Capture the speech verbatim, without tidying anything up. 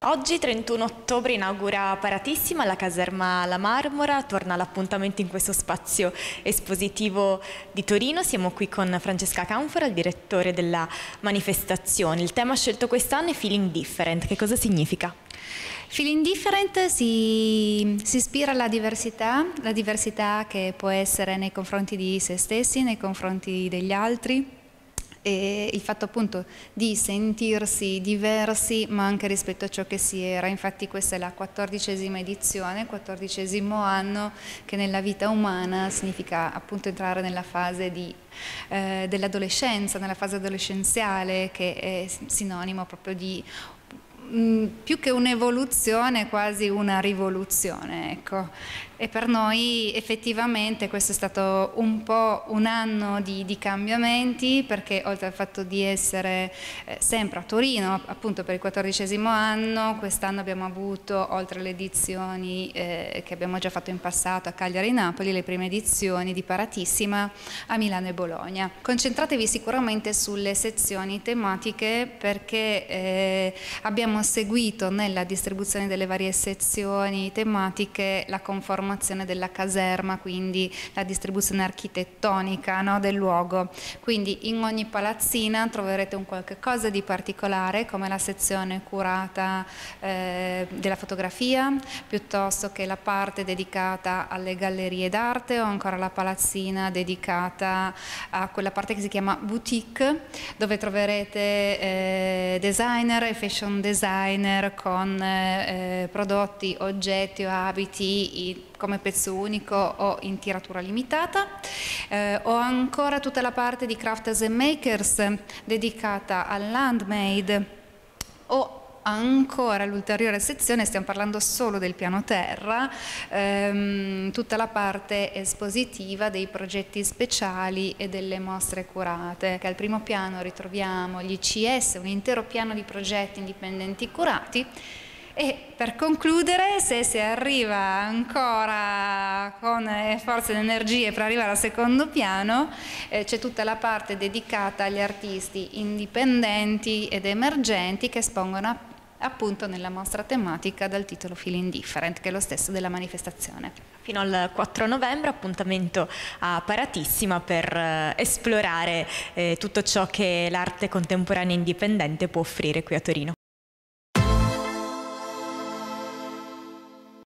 Oggi, trentuno ottobre, inaugura Paratissima la caserma La Marmora, torna l'appuntamento in questo spazio espositivo di Torino. Siamo qui con Francesca Canfora, il direttore della manifestazione. Il tema scelto quest'anno è Feeling Different. Che cosa significa? Feeling Different si, si ispira alla diversità, la diversità che può essere nei confronti di se stessi, nei confronti degli altri. E il fatto appunto di sentirsi diversi ma anche rispetto a ciò che si era. Infatti questa è la quattordicesima edizione, quattordicesimo anno, che nella vita umana significa appunto entrare nella fase di, eh, dell'adolescenza, nella fase adolescenziale, che è sinonimo proprio di mh, più che un'evoluzione, quasi una rivoluzione, ecco. E per noi effettivamente questo è stato un po' un anno di, di cambiamenti, perché oltre al fatto di essere eh, sempre a Torino appunto per il quattordicesimo anno, quest'anno abbiamo avuto, oltre alle edizioni eh, che abbiamo già fatto in passato a Cagliari e Napoli, le prime edizioni di Paratissima a Milano e Bologna. Concentratevi sicuramente sulle sezioni tematiche, perché eh, abbiamo seguito nella distribuzione delle varie sezioni tematiche la conformazione della caserma, quindi la distribuzione architettonica, no, del luogo. Quindi in ogni palazzina troverete un qualche cosa di particolare, come la sezione curata eh, della fotografia, piuttosto che la parte dedicata alle gallerie d'arte, o ancora la palazzina dedicata a quella parte che si chiama boutique, dove troverete eh, designer e fashion designer con eh, prodotti, oggetti o abiti come pezzo unico o in tiratura limitata. Eh, ho ancora tutta la parte di crafters and makers dedicata all'handmade, o ancora l'ulteriore sezione, stiamo parlando solo del piano terra, ehm, tutta la parte espositiva dei progetti speciali e delle mostre curate. Che al primo piano ritroviamo gli I C S, un intero piano di progetti indipendenti curati. E per concludere, se si arriva ancora con forze ed energie per arrivare al secondo piano, eh, c'è tutta la parte dedicata agli artisti indipendenti ed emergenti che espongono appunto nella mostra tematica dal titolo Feeling Different, che è lo stesso della manifestazione. Fino al quattro novembre, appuntamento a Paratissima per eh, esplorare eh, tutto ciò che l'arte contemporanea indipendente può offrire qui a Torino.